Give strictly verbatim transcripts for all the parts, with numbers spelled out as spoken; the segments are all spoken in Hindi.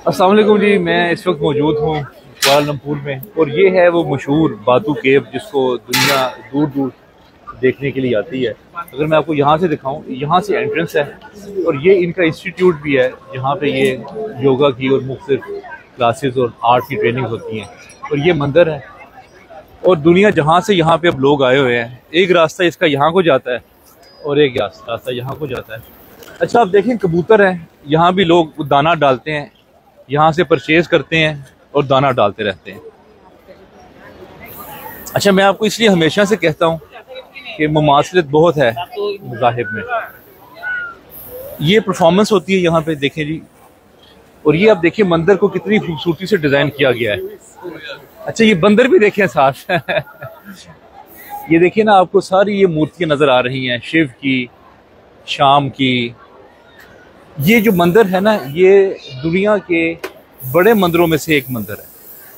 अस्सलाम वालेकुम जी। मैं इस वक्त मौजूद हूँ कुआलालंपुर में और ये है वो मशहूर बातू केव जिसको दुनिया दूर दूर देखने के लिए आती है। अगर मैं आपको यहाँ से दिखाऊँ, यहाँ से एंट्रेंस है और ये इनका इंस्टीट्यूट भी है जहाँ पे ये योगा की और मुख्तलिफ क्लासेस और आर्ट की ट्रेनिंग होती हैं। और ये मंदिर है और दुनिया जहाँ से यहाँ पे अब लोग आए हुए हैं। एक रास्ता इसका यहाँ को जाता है और एक रास्ता यहाँ को जाता है। अच्छा, आप देखें कबूतर हैं, यहाँ भी लोग दाना डालते हैं, यहाँ से परचेज करते हैं और दाना डालते रहते हैं। अच्छा, मैं आपको इसलिए हमेशा से कहता हूँ कि मुमासलत बहुत है मज़ाहिब में। ये परफॉर्मेंस होती है यहाँ पे, देखें जी। और ये आप देखिए मंदिर को कितनी खूबसूरती से डिज़ाइन किया गया है। अच्छा, ये बंदर भी देखें साथ ये देखिए ना, आपको सारी ये मूर्तियाँ नज़र आ रही हैं, शिव की, शाम की। ये जो मंदिर है ना, ये दुनिया के बड़े मंदिरों में से एक मंदिर है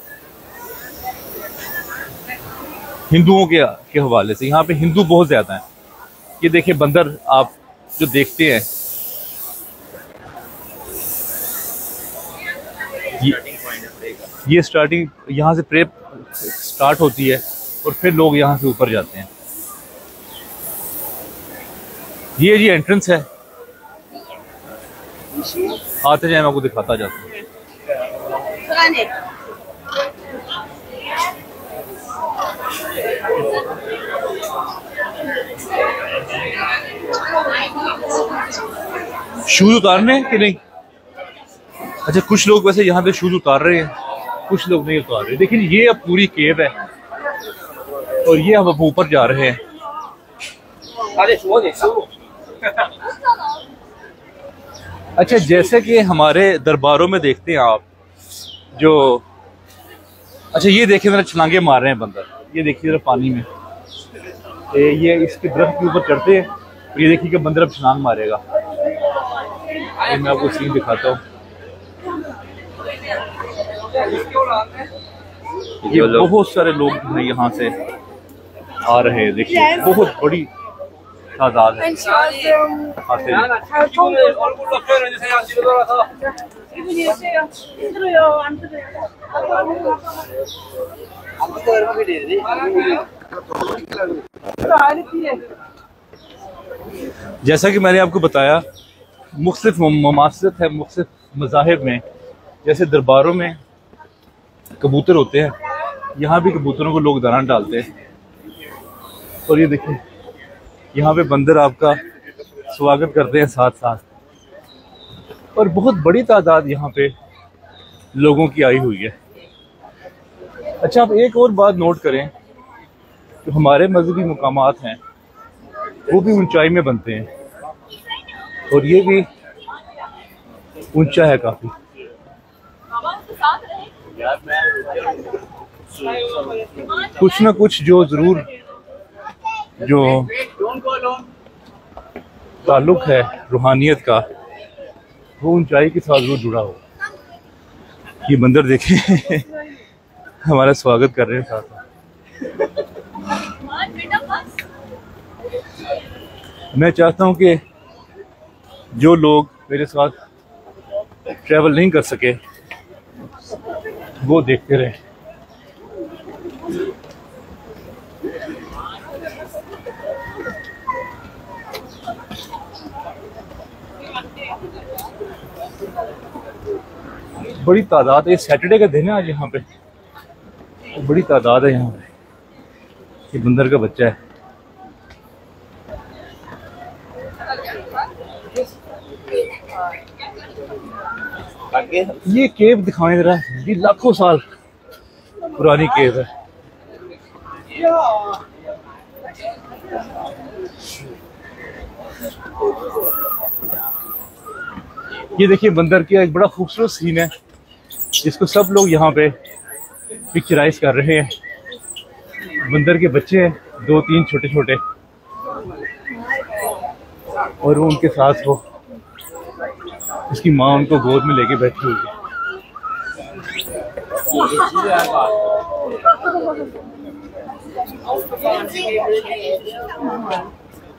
हिंदुओं के के हवाले से। यहाँ पे हिंदू बहुत ज़्यादा हैं। ये देखिए बंदर आप जो देखते हैं, ये, ये स्टार्टिंग यहाँ से प्रेप स्टार्ट होती है और फिर लोग यहाँ से ऊपर जाते हैं। ये जी एंट्रेंस है। आते जाए, मैं आपको दिखाता जाता हूँ। शूज उतारने कि नहीं? अच्छा, कुछ लोग वैसे यहाँ पे शूज उतार रहे हैं, कुछ लोग नहीं उतार रहे। देखिए ये अब पूरी केव है और ये अब ऊपर जा रहे हैं। अच्छा, जैसे कि हमारे दरबारों में देखते हैं आप जो, अच्छा ये देखिए जरा छलांगे मार रहे हैं बंदर। ये देखिए जरा पानी में, ए, ये इसके दरख्त के ऊपर चढ़ते हैं और ये देखिए कि बंदर अब छलांग मारेगा। ये मैं आपको सीन दिखाता हूँ। ये बहुत सारे लोग यहाँ से आ रहे हैं, देखिए बहुत बड़ी तादाद है। जैसा कि मैंने आपको बताया, मुख्तलिफ ममासलत है मुख्तलिफ मज़ाहिब में। जैसे दरबारों में कबूतर होते हैं, यहाँ भी कबूतरों को लोग दाना डालते हैं। और ये देखिए यहाँ पे बंदर आपका स्वागत करते हैं साथ साथ। और बहुत बड़ी तादाद यहाँ पे लोगों की आई हुई है। अच्छा, आप एक और बात नोट करें, जो हमारे मजहबी मुकामात हैं वो भी ऊंचाई में बनते हैं और ये भी ऊंचा है काफी। कुछ ना कुछ जो जरूर जो ताल्लुक है रूहानियत का, वो ऊंचाई के साथ जरूर जुड़ा हो। ये मंदिर देखें हमारा स्वागत कर रहे हैं साथ। मैं चाहता हूं कि जो लोग मेरे साथ ट्रैवल नहीं कर सके वो देखते रहें। बड़ी तादाद है। सैटरडे का दिन है आज, यहाँ पे बड़ी तादाद है। यहाँ पे ये बंदर का बच्चा है। ये केव दिखाएं जरा, ये लाखों साल पुरानी केव है। ये देखिए बंदर का एक बड़ा खूबसूरत सीन है जिसको सब लोग यहाँ पे पिक्चराइज कर रहे हैं। बंदर के बच्चे हैं, दो तीन छोटे छोटे, और वो उनके साथ हो, उसकी माँ उनको गोद में लेके बैठी हुई है।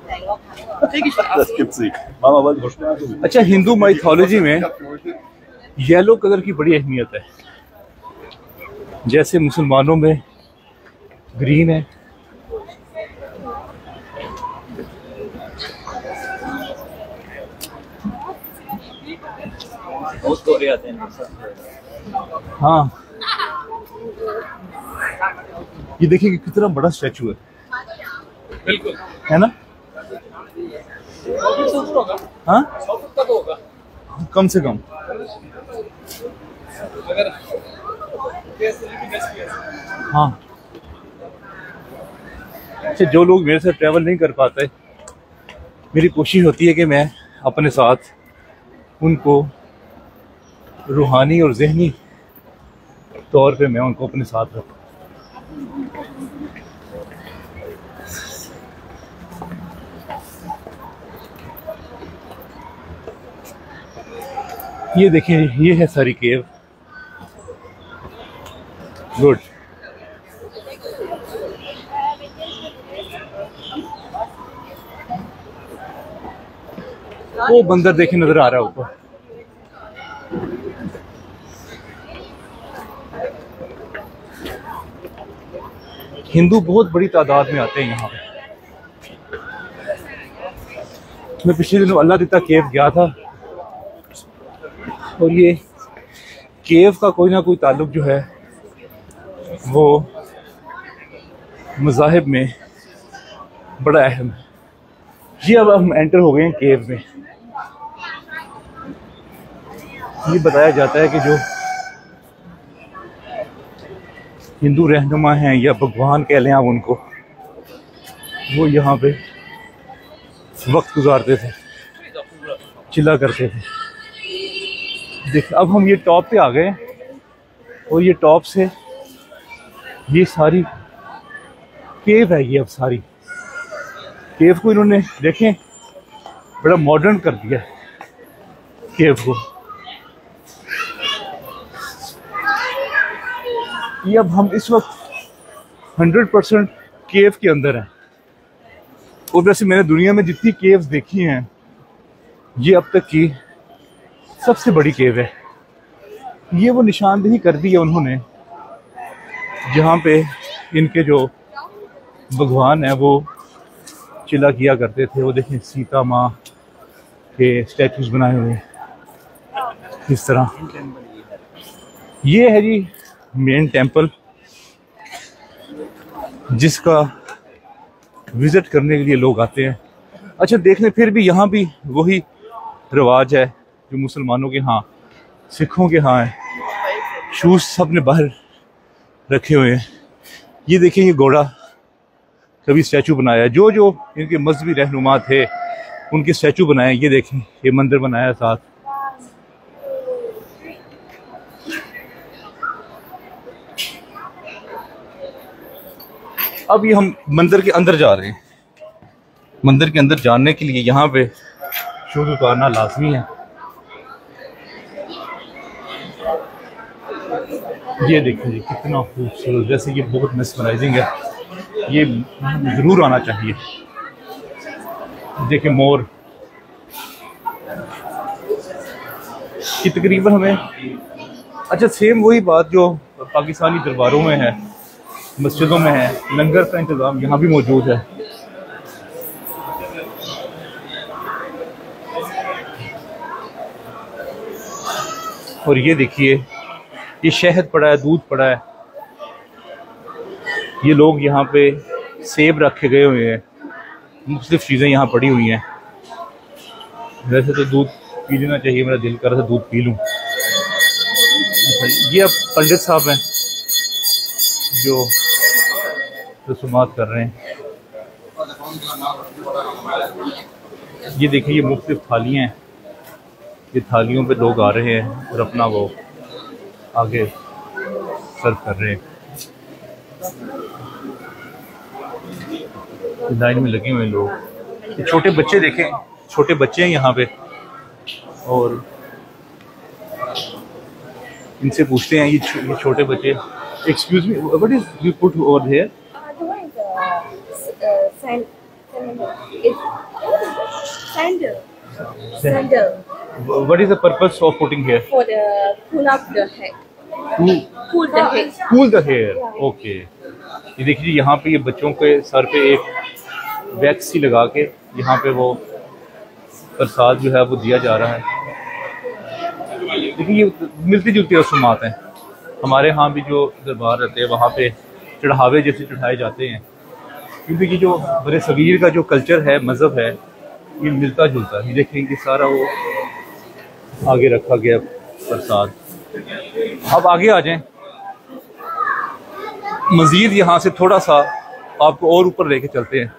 अच्छा, हिंदू माइथोलॉजी में येलो कलर की बड़ी अहमियत है, जैसे मुसलमानों में ग्रीन है, बहुत गोरे आते हैं। हाँ ये देखिए कि कितना बड़ा स्टैचू है, बिल्कुल है ना? हाँ सौ फुट का तो होगा कम से कम। अगर हाँ अच्छा, जो लोग मेरे साथ ट्रैवल नहीं कर पाते, मेरी कोशिश होती है कि मैं अपने साथ उनको रूहानी और ज़हनी तौर पे मैं उनको अपने साथ रखूं। ये देखिए, ये है सारी केव। गुड। वो बंदर देखे नजर आ रहा है ऊपर। हिंदू बहुत बड़ी तादाद में आते हैं यहाँ पे। मैं पिछले दिनों अल्लाह दिता केव गया था, और ये केव का कोई ना कोई ताल्लुक जो है वो मज़ाहिब में बड़ा अहम है। ये अब हम एंटर हो गए हैं केव में। ये बताया जाता है कि जो हिंदू रहनुमा हैं या भगवान कह लें आप उनको, वो यहाँ पे वक्त गुजारते थे, चिल्ला करते थे। देख अब हम ये टॉप पे आ गए हैं, और ये टॉप से ये सारी केव है। ये अब सारी केव को इन्होंने देखें बड़ा मॉडर्न कर दिया है केव को। ये अब हम इस वक्त हंड्रेड परसेंट केव के अंदर हैं। और वैसे मैंने दुनिया में जितनी केव्स देखी हैं, ये अब तक की सबसे बड़ी केव है। ये वो निशानदेही कर दी है उन्होंने जहाँ पे इनके जो भगवान है वो चिल्ला किया करते थे। वो देखें सीता माँ के स्टैचूज बनाए हुए इस तरह। ये है जी मेन टेंपल, जिसका विजिट करने के लिए लोग आते हैं। अच्छा देखने फिर भी यहाँ भी वही रिवाज है जो मुसलमानों के यहाँ, सिखों के यहाँ है। शूज सब ने बाहर रखे हुए हैं। ये देखिए, ये घोड़ा कभी स्टैचू बनाया है। जो जो इनके मजहबी रहनुमा थे उनके स्टैचू बनाए। ये देखें, ये मंदिर बनाया साथ। अब ये हम मंदिर के अंदर जा रहे हैं। मंदिर के अंदर जाने के लिए यहाँ पे शूज उतारना लाजमी है। ये देखिए जी कितना खूबसूरत, जैसे ये बहुत मेस्मराइजिंग है। ये जरूर आना चाहिए। देखिए मोर कि तकरीबन हमें, अच्छा सेम वही बात जो पाकिस्तानी दरबारों में है, मस्जिदों में है, लंगर का इंतज़ाम यहाँ भी मौजूद है। और ये देखिए, ये शहद पड़ा है, दूध पड़ा है। ये लोग यहाँ पे सेब रखे गए हुए हैं, मुख्तलिफ चीज़ें यहाँ पड़ी हुई हैं। वैसे तो दूध पी लेना चाहिए, मेरा दिल कर रहा था दूध पी लूँ। अच्छा, ये अब पंडित साहब हैं जो रसूमात कर रहे हैं। ये देखिए, ये मुख्तलिफ थालियाँ हैं। ये थालियों पे लोग आ रहे हैं और अपना वो आगे सर्व कर रहे हैं। लाइन में लगे हुए लोग। ये छोटे बच्चे देखें, छोटे बच्चे हैं यहाँ पे, और इनसे पूछते हैं, ये, छो, ये छोटे बच्चे, excuse me, what is you put over here? Sandal. Sandal. What is the purpose of putting here? For the pull up the head. To Pull the head. cool the hair. Okay. ये देखिए यहाँ पे ये बच्चों के सर पे एक वैक्स सी लगा के यहाँ पे वो प्रसाद जो है वो दिया जा रहा है। देखिए ये मिलती जुलती रस्मात हैं। हमारे यहाँ भी जो दरबार रहते हैं वहाँ पे चढ़ावे जैसे चढ़ाए जाते हैं, क्योंकि ये जो बड़े सगीर का जो कल्चर है, मज़हब है, ये मिलता जुलता है। ये देखेंगे सारा वो आगे रखा गया प्रसाद। अब आगे आ जाएं, मज़ीद यहाँ से थोड़ा सा आपको और ऊपर लेके चलते हैं।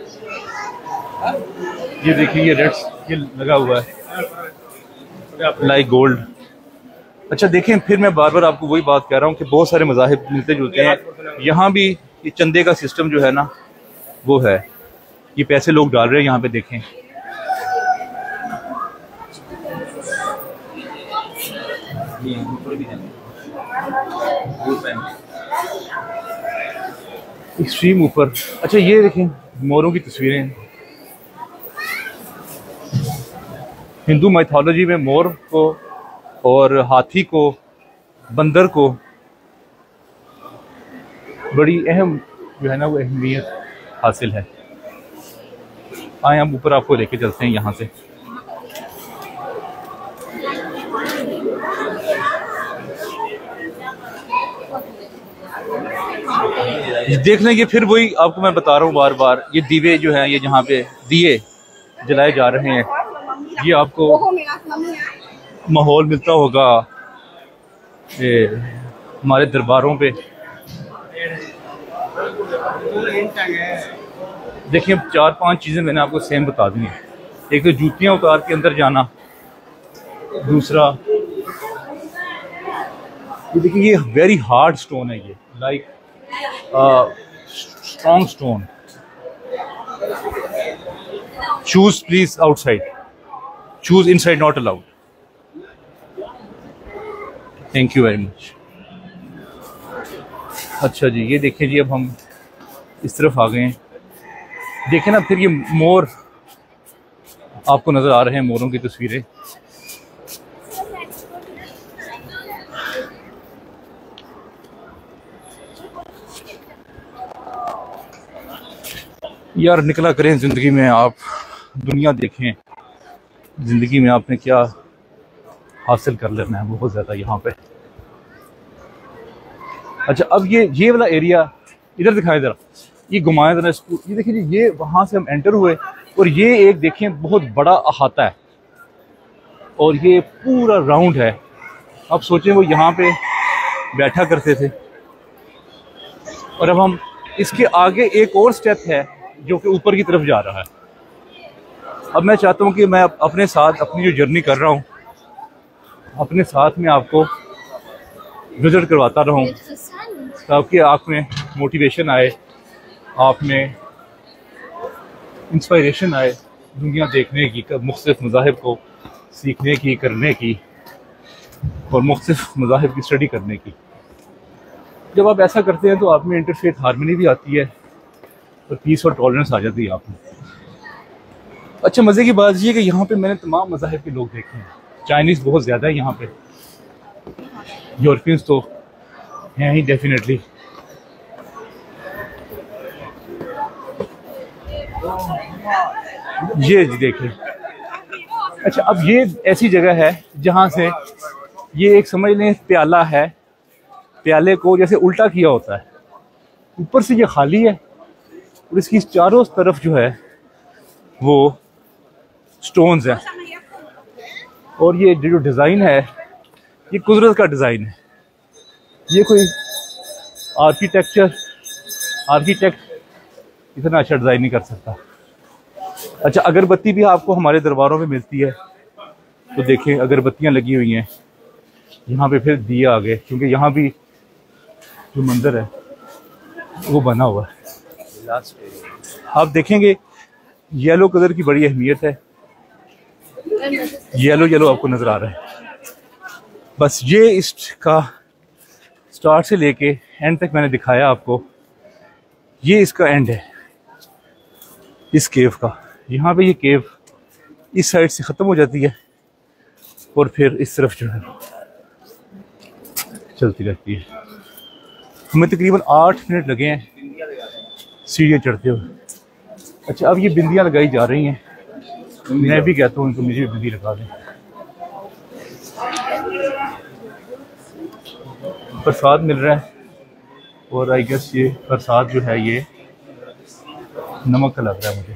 ये देखिए ये रेड्स ये लगा हुआ है लाइक गोल्ड। अच्छा देखें, फिर मैं बार बार आपको वही बात कह रहा हूँ कि बहुत सारे मज़ाहिब मिलते जुलते हैं। यहाँ भी ये चंदे का सिस्टम जो है ना वो है, ये पैसे लोग डाल रहे हैं यहाँ पे। देखें एक्सट्रीम ऊपर। अच्छा ये देखें मोरों की तस्वीरें। हिंदू माइथोलॉजी में मोर को और हाथी को, बंदर को बड़ी अहम जो है ना वो अहमियत हासिल है। आए हम ऊपर आपको लेके चलते हैं यहाँ से। देख लेंगे फिर वही आपको मैं बता रहा हूँ बार बार, ये दीवे जो हैं ये जहाँ पे दिए जलाए जा रहे हैं, ये आपको माहौल मिलता होगा ये हमारे दरबारों पे। देखिए चार पांच चीज़ें मैंने आपको सेम बता दी हैं। एक तो जूतियाँ उतार के अंदर जाना, दूसरा ये देखिए ये वेरी हार्ड स्टोन है, ये like strong stone. Shoes please outside, shoes inside not allowed. Thank you very much. अच्छा जी ये देखिए जी अब हम इस तरफ आ गए हैं। देखें ना फिर ये मोर आपको नजर आ रहे हैं, मोरों की तस्वीरें। यार निकला करें ज़िंदगी में, आप दुनिया देखें, ज़िंदगी में आपने क्या हासिल कर लेना है बहुत ज़्यादा यहाँ पे। अच्छा अब ये ये वाला एरिया इधर दिखाएं ज़रा, ये घुमाएं ज़रा इसको। ये देखिए जी ये वहाँ से हम एंटर हुए और ये एक देखें बहुत बड़ा अहाता है और ये पूरा राउंड है। अब सोचें वो यहाँ पे बैठा करते थे और अब हम इसके आगे एक और स्टेप है जो कि ऊपर की तरफ जा रहा है। अब मैं चाहता हूँ कि मैं अपने साथ अपनी जो जर्नी कर रहा हूँ अपने साथ में आपको विजिट करवाता रहूँ, ताकि आप में मोटिवेशन आए, आप में इंस्पायरेशन आए दुनिया देखने की, मुख्तलिफ मज़ाहिब को सीखने की, करने की और मुख्तलिफ मज़ाहिब की स्टडी करने की। जब आप ऐसा करते हैं तो आप में इंटरफेथ हार्मनी भी आती है और पीस और टॉलरेंस आ जाती है आप में। अच्छा मज़े की बात ये कि यहाँ पे मैंने तमाम मज़ाहिब के लोग देखे हैं। चाइनीज़ बहुत ज़्यादा है यहाँ पे, यूरोपियंस तो हैं ही डेफिनेटली। ये देखिए। अच्छा अब ये ऐसी जगह है जहाँ से ये एक समझ लें प्याला है, प्याले को जैसे उल्टा किया होता है, ऊपर से ये खाली है और इसकी चारों तरफ जो है वो स्टोन्स हैं। और ये जो डिज़ाइन है ये कुदरत का डिज़ाइन है, ये कोई आर्किटेक्चर आर्किटेक्ट इतना अच्छा डिज़ाइन नहीं कर सकता। अच्छा अगरबत्ती भी आपको हमारे दरबारों में मिलती है, तो देखें अगरबत्तियाँ लगी हुई हैं यहाँ पे। फिर दिए आ गए क्योंकि यहाँ भी जो मंदिर है वो बना हुआ है। आप देखेंगे येलो कलर की बड़ी अहमियत है, येलो येलो आपको नजर आ रहा है। बस ये इसका स्टार्ट से लेके एंड तक मैंने दिखाया आपको, ये इसका एंड है इस केव का। यहाँ पे ये केव इस साइड से ख़त्म हो जाती है और फिर इस तरफ जो है चलती रहती है। हमें तकरीबन आठ मिनट लगे हैं सीढ़ियाँ चढ़ते हुए। अच्छा, अब ये बिंदियाँ लगाई जा रही हैं, मैं भी कहता हूँ इनको मुझे भी बिंदी लगा दें। प्रसाद मिल रहा है और आई गेस ये प्रसाद जो है ये नमक का लग रहा है मुझे।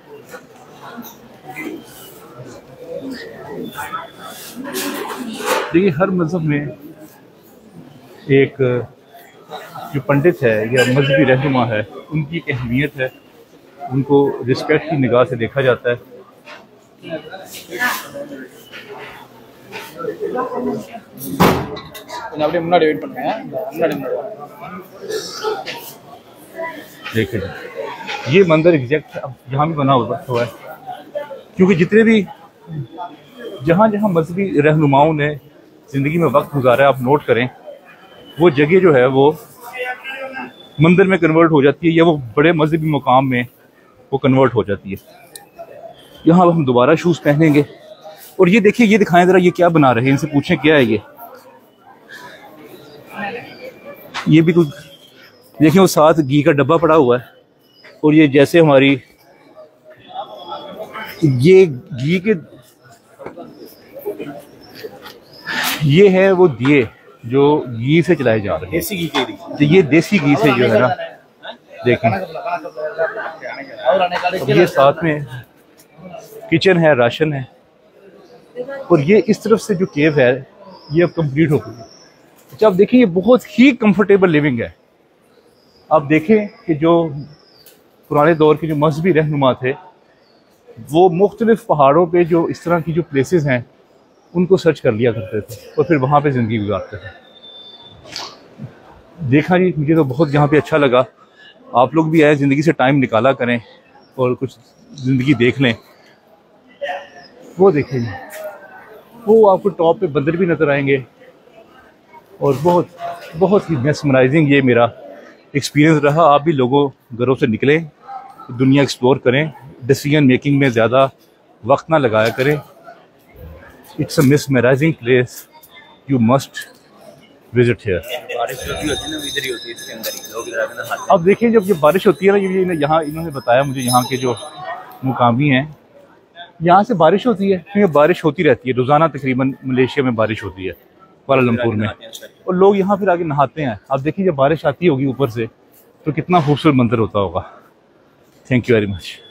देखिए, हर मज़हब में एक जो पंडित है या मजहबी रहनुमा है, उनकी एक अहमियत है, उनको रिस्पेक्ट की निगाह से देखा जाता है। देखिए ये मंदिर एग्जैक्ट अब यहाँ भी बना हुआ है, क्योंकि जितने भी जहाँ जहाँ मजहबी रहनुमाओं ने ज़िंदगी में वक्त गुजारा है, आप नोट करें, वो जगह जो है वो मंदिर में कन्वर्ट हो जाती है या वो बड़े मजहबी मुकाम में वो कन्वर्ट हो जाती है। यहाँ अब हम दोबारा शूज़ पहनेंगे और ये देखिए, ये दिखाएं ज़रा, ये क्या बना रहे हैं, इनसे पूछें क्या है ये। ये भी कुछ देखिए, वो साथ घी का डब्बा पड़ा हुआ है और ये जैसे हमारी ये घी के ये है वो दिए जो घी से चलाए जा रहे हैं, देसी घी के लिए। तो ये देसी घी से जो है ना, देखें अब ये साथ में किचन है, राशन है, और ये इस तरफ से जो केव है ये अब कंप्लीट हो गई। अच्छा, आप देखिए, ये बहुत ही कंफर्टेबल लिविंग है। आप देखें कि जो पुराने दौर के जो मजहबी रहनुमा थे, वो मुख्तलिफ पहाड़ों पे जो इस तरह की जो प्लेसेस हैं उनको सर्च कर लिया करते थे और फिर वहाँ पे ज़िंदगी गुजारते थे। देखा जी, मुझे तो बहुत यहाँ पे अच्छा लगा। आप लोग भी आए, ज़िंदगी से टाइम निकाला करें और कुछ ज़िंदगी देख लें। वो देखें, वो आपको टॉप पे बंदर भी नज़र आएंगे और बहुत बहुत ही मेस्मराइजिंग ये मेरा एक्सपीरियंस रहा। आप भी लोगों घरों से निकलें, दुनिया एक्सप्लोर करें, डिसीजन मेकिंग में ज़्यादा वक्त ना लगाया करें। It's a mesmerising place, you must visit here. बारिश होती होती है ना, इधर ही होती है, इसके अंदर ही लोग इधर आके नहाते हैं। अब देखिए, जब ये बारिश होती है ना, ये यहाँ इन्होंने बताया मुझे, यहाँ के जो मुकामी हैं, यहाँ से बारिश होती है, क्योंकि बारिश होती रहती है रोज़ाना, तकरीबन मलेशिया में बारिश होती है, कुआलालंपुर में, और लोग यहाँ फिर आगे नहाते हैं। आप देखिए, जब बारिश आती होगी ऊपर से तो कितना खूबसूरत मंजर होता होगा। Thank you very much.